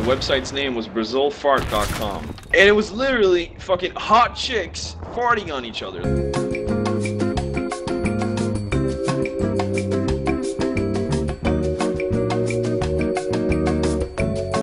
website's name was brazilfart.com. And it was literally fucking hot chicks farting on each other.